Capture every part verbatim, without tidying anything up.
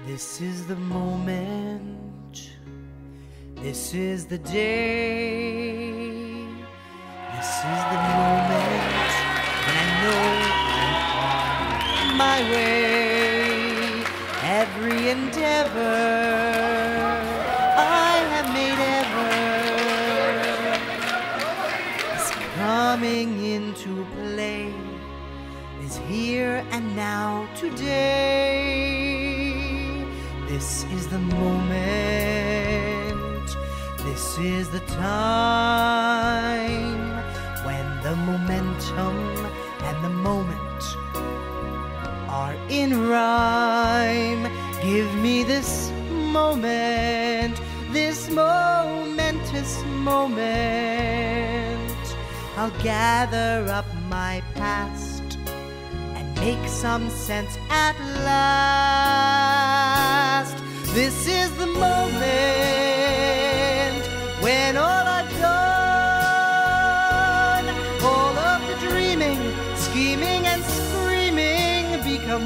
This is the moment, this is the day, this is the moment when I know I'm on my way. Every endeavor I have made ever is coming into play, is here and now today. This is the moment, this is the time when the momentum and the moment are in rhyme. Give me this moment, this momentous moment. I'll gather up my past and make some sense at last. This is the moment when all I've done, all of the dreaming, scheming and screaming become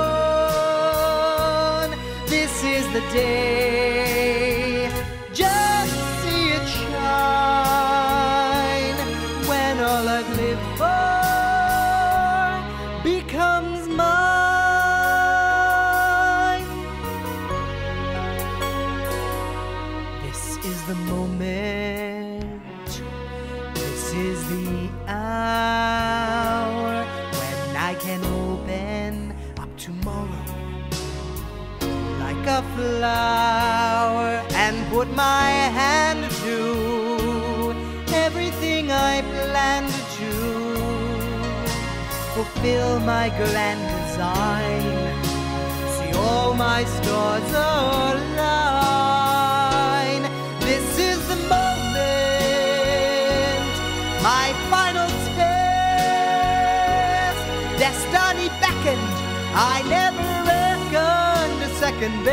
one. This is the day, just see it shine, when all I've lived for becomes mine. This is the moment, this is the hour when I can open up tomorrow like a flower and put my hand to everything I plan to do. Fulfill my grand design, see all my stars align. This is the moment, my final test. Destiny beckoned, I never reckoned a second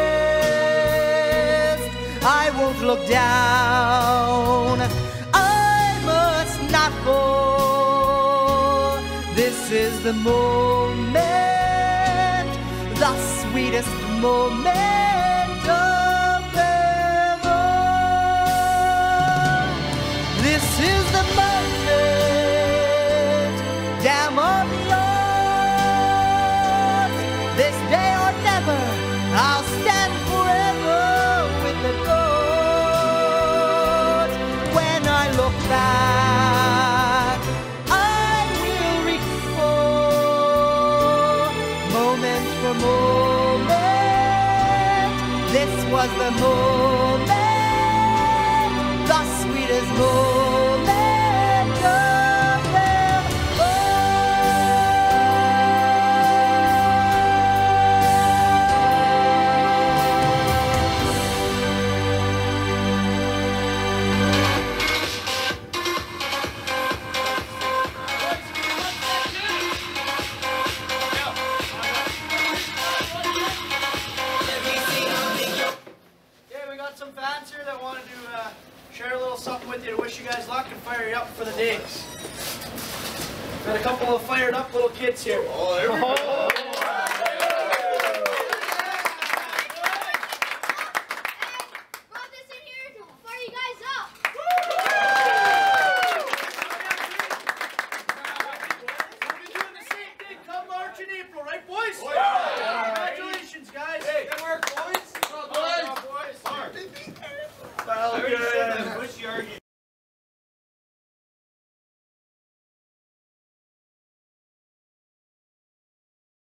best. I won't look down, I must not fall. This is the moment, the sweetest moment of them all. This is the moment, damn all the odds. This day or never, I'll stand forever with the gods. When I look back, moment, this was the moment, the sweetest moment of them some fans here that wanted to uh, share a little something with you to wish you guys luck and fire you up for the days. Got a couple of fired up little kids here. Oh, there we go. Oh. Right, boys?